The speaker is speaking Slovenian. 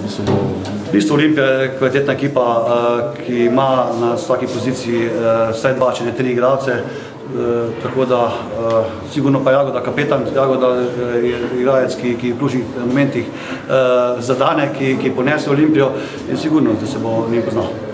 V bistvu Olimpija je kvalitetna ekipa, ki ima na vsaki poziciji vsaj 2, če ne 3 igralce. Tako da sigurno pa Jagoda kapetan, Jagoda je igralec, ki v ključnih momentih zadane, ki ponese Olimpijo in sigurno, da se bo njim poznal.